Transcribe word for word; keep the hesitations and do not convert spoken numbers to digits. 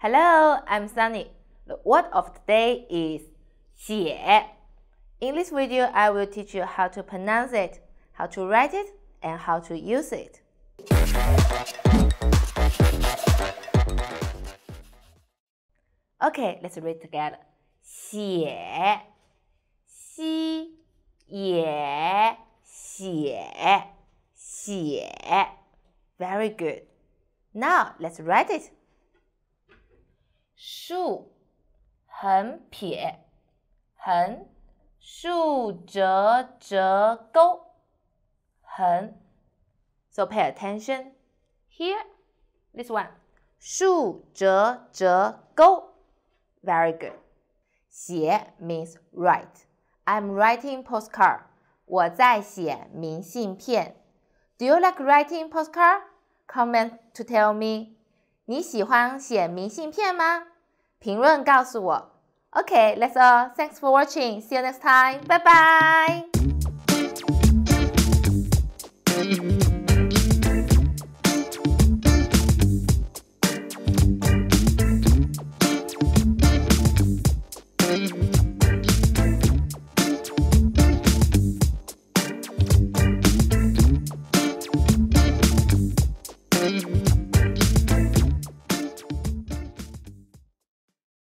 Hello, I'm Sunny. The word of the day is 写. In this video, I will teach you how to pronounce it, how to write it, and how to use it. Okay, let's read together. 写, 西, 也, 写, 写. Very good. Now, let's write it. 竖, 横撇, 横, 竖折折钩, 横. So pay attention. Here, this one. 竖折折钩. Very good. 写 means write. I'm writing postcard. 我在写明信片。Do you like writing postcard? Comment to tell me. 你喜欢写明信片吗？评论告诉我。Okay, that's all. Thanks for watching. See you next time. Bye bye.